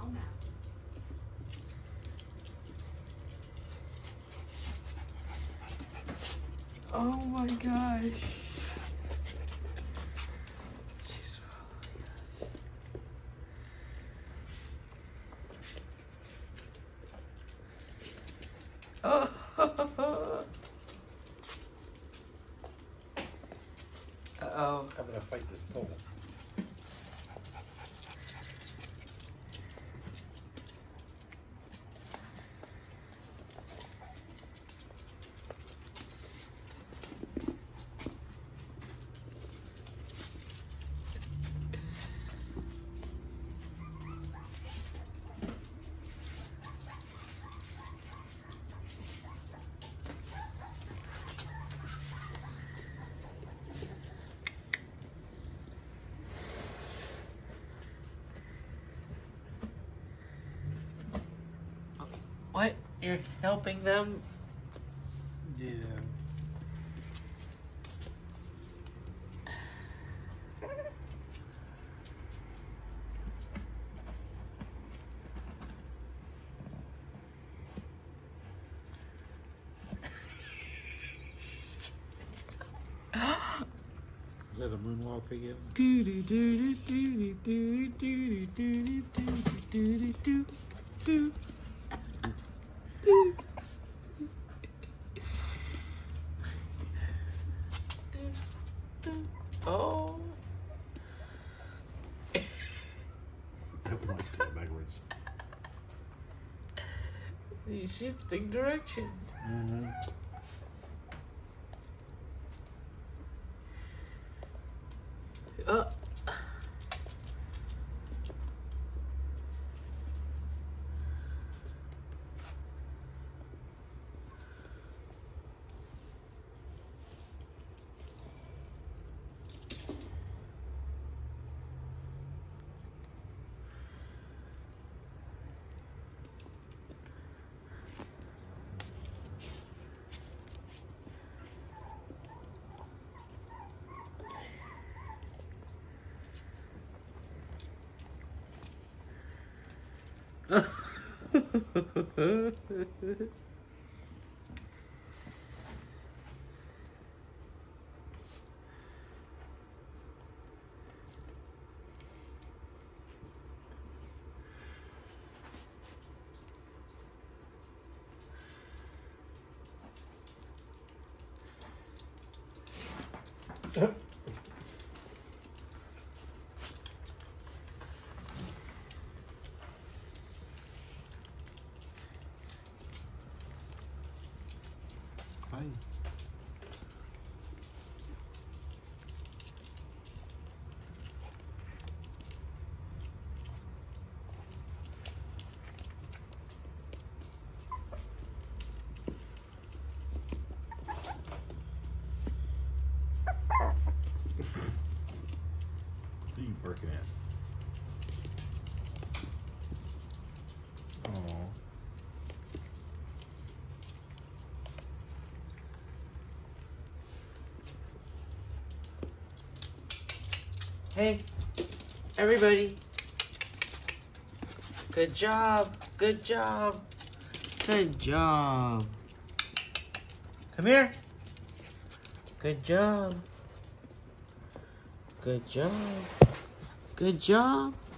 Oh my gosh. She's following us. Oh. Uh-oh. I'm gonna fight this pole. What? You're helping them? Yeah. Is that a moonwalk again? Do do do do do do do do do do do. Oh. That one likes to go backwards. He's shifting direction. Mm-hmm. Oh. Hi. Who are you barking at? Aww. Hey, everybody. Good job. Good job. Good job. Come here. Good job. Good job. Good job.